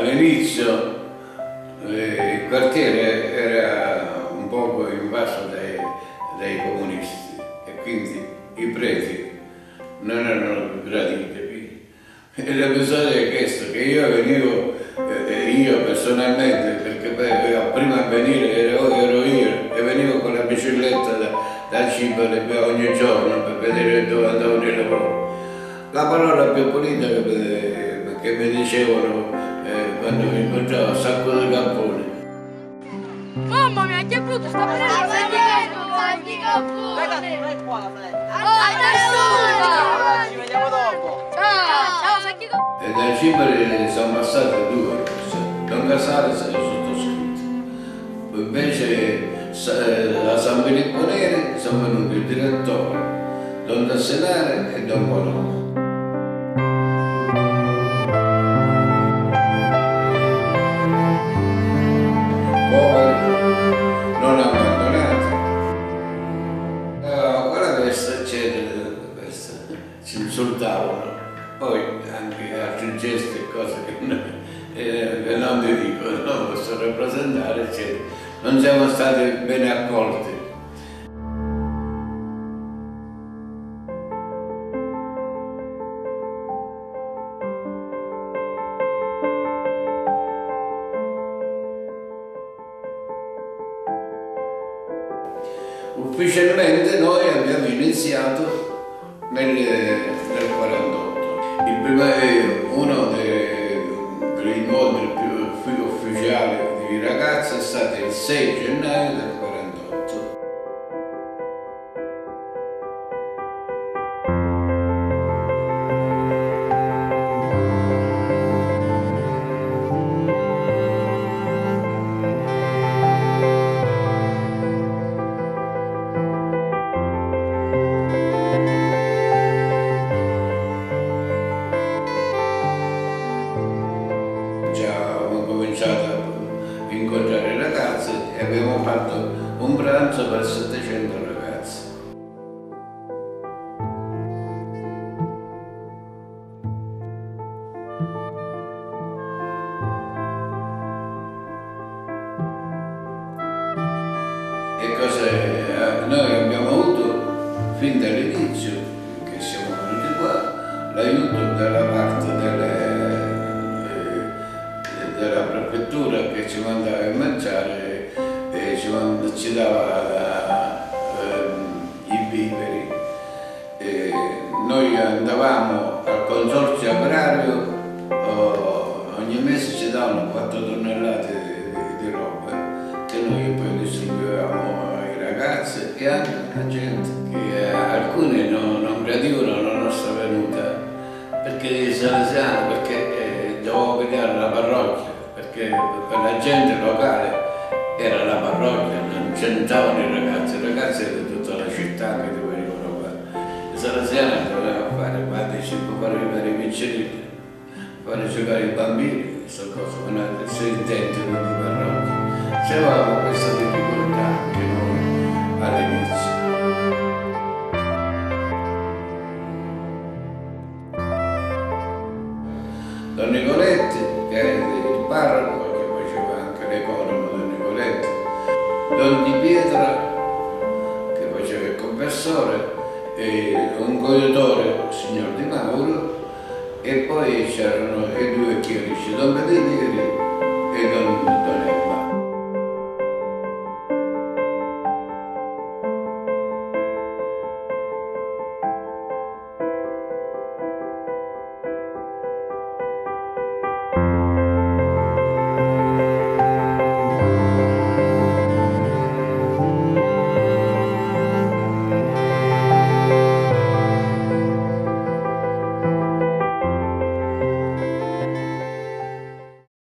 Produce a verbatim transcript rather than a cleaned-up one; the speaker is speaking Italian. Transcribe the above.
all'inizio eh, il quartiere era un poco invaso dai, dai comunisti e quindi i preti non erano graditi. E l'episodio è questo, che io venivo, eh, io personalmente, perché poi, prima a venire ero, ero io, e venivo con la bicicletta da, da Cipro ogni giorno per vedere dove andavo nel lavoro. La parola più pulita che, che mi dicevano eh, quando mi incontravo, sacco di cappone. Mamma mia, che brutto, sta venendo il sacco di cappone! Ragazzi, non è qua la festa! Oh, nessuno! Ci vediamo dopo! Ciao, ciao, sacchi di cappone! E da Cipro sono passate due cose, Don Casale è stato sottoscritto, invece a San Filippo Neri sono venuti il direttore, Don Tassenare e Don Bologna. Non abbandonati. Uh, quella festa c'era, ci insultavano, poi anche altri gesti e cose che non, eh, non vi dico, non posso rappresentare, eccetera. Non siamo stati bene accolti. Ufficialmente noi abbiamo iniziato nel, nel quarantotto. Il primo, uno dei, degli incontri più ufficiali di ragazzi è stato il sei gennaio del quarantotto. A incontrare i ragazzi e abbiamo fatto un pranzo per settecento ragazzi. E cos'è? Noi abbiamo avuto fin dall'inizio, che siamo venuti qua, l'aiuto dalla parte delle della prefettura che ci mandava a mangiare e ci, manda, ci dava uh, i viveri. E noi andavamo al consorzio agrario, oh, ogni mese ci davano quattro tonnellate di, di roba che noi poi distribuivamo ai ragazzi e anche alla gente, che uh, alcuni non, non gradivano la nostra venuta perché salesiano, perché dovevo vedere la parrocchia, perché per la gente locale era la parrocchia, non c'entravano i ragazzi, i ragazzi di tutta la città che venivano qua. I salesiani dovevano fare partecipo, fare i piccirini, fare giocare i bambini, queste cose, con altri intenti di parrocchia. C'avevamo questa difficoltà anche noi all'inizio. Don Nicoletti, che era il parroco, che faceva anche l'economo Don Nicoletti, Don Di Pietra, che faceva il confessore, e un coiotore, il signor Di Mauro, e poi c'erano i due chierici.